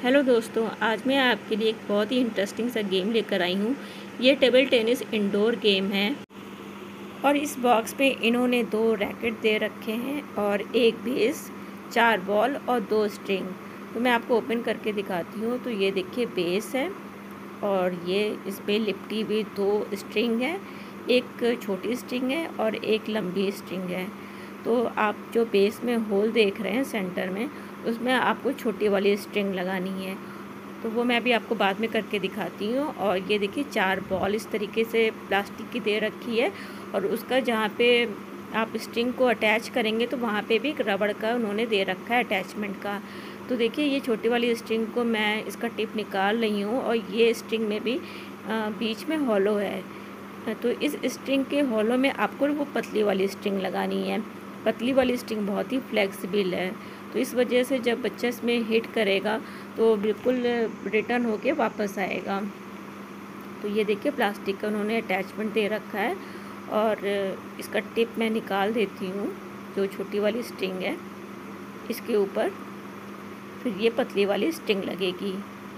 Hello दोस्तों, आज मैं आपके लिए एक बहुत ही इंटरेस्टिंग सा गेम लेकर आई हूँ। ये टेबल टेनिस इंडोर गेम है और इस बॉक्स पे इन्होंने 2 रैकेट दे रखे हैं और एक बेस, 4 बॉल और 2 स्ट्रिंग। तो मैं आपको ओपन करके दिखाती हूँ। तो ये देखिए बेस है और ये इस पे लिपटी हुई 2 स्ट्रिंग है, एक छोटी स्ट्रिंग है और एक लंबी स्ट्रिंग है। तो आप जो बेस में होल देख रहे हैं सेंटर में, उसमें आपको छोटी वाली स्ट्रिंग लगानी है। तो वो मैं भी आपको बाद में करके दिखाती हूँ। और ये देखिए 4 बॉल इस तरीके से प्लास्टिक की दे रखी है और उसका जहाँ पे आप स्ट्रिंग को अटैच करेंगे तो वहाँ पे भी एक रबड़ का उन्होंने दे रखा है अटैचमेंट का। तो देखिए ये छोटी वाली स्ट्रिंग को मैं इसका टिप निकाल रही हूँ और ये स्ट्रिंग में भी बीच में हॉलो है। तो इस स्ट्रिंग के हॉलो में आपको वो पतली वाली स्ट्रिंग लगानी है। पतली वाली स्ट्रिंग बहुत ही फ्लेक्सिबल है, तो इस वजह से जब बच्चा इसमें हिट करेगा तो बिल्कुल रिटर्न होके वापस आएगा। तो ये देखिए प्लास्टिक का उन्होंने अटैचमेंट दे रखा है और इसका टिप मैं निकाल देती हूँ। जो छोटी वाली स्ट्रिंग है इसके ऊपर फिर ये पतली वाली स्ट्रिंग लगेगी।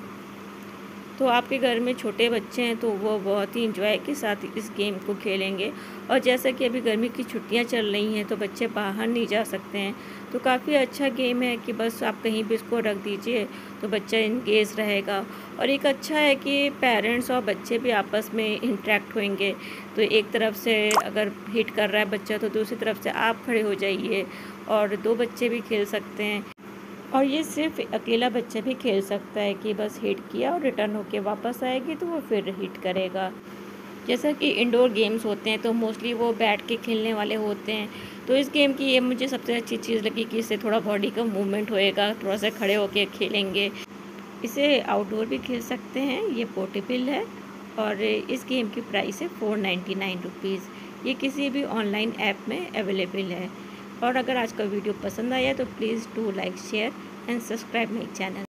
तो आपके घर में छोटे बच्चे हैं तो वो बहुत ही इंजॉय के साथ इस गेम को खेलेंगे। और जैसा कि अभी गर्मी की छुट्टियां चल रही हैं तो बच्चे बाहर नहीं जा सकते हैं, तो काफ़ी अच्छा गेम है कि बस आप कहीं भी इसको रख दीजिए तो बच्चा इंगेज रहेगा। और एक अच्छा है कि पेरेंट्स और बच्चे भी आपस में इंटरेक्ट होंगे। तो एक तरफ से अगर हिट कर रहा है बच्चा तो दूसरी तरफ से आप खड़े हो जाइए और 2 बच्चे भी खेल सकते हैं। और ये सिर्फ अकेला बच्चा भी खेल सकता है कि बस हिट किया और रिटर्न होके वापस आएगी तो वो फिर हिट करेगा। जैसा कि इंडोर गेम्स होते हैं तो मोस्टली वो बैठ के खेलने वाले होते हैं। तो इस गेम की ये मुझे सबसे अच्छी चीज़ लगी कि इससे थोड़ा बॉडी का मूवमेंट होएगा, थोड़ा सा खड़े होके खेलेंगे। इसे आउटडोर भी खेल सकते हैं, ये पोर्टेबल है। और इस गेम की प्राइस है 499 रुपीज़। ये किसी भी ऑनलाइन ऐप में अवेलेबल है। और अगर आज का वीडियो पसंद आया तो please do like share and subscribe my channel.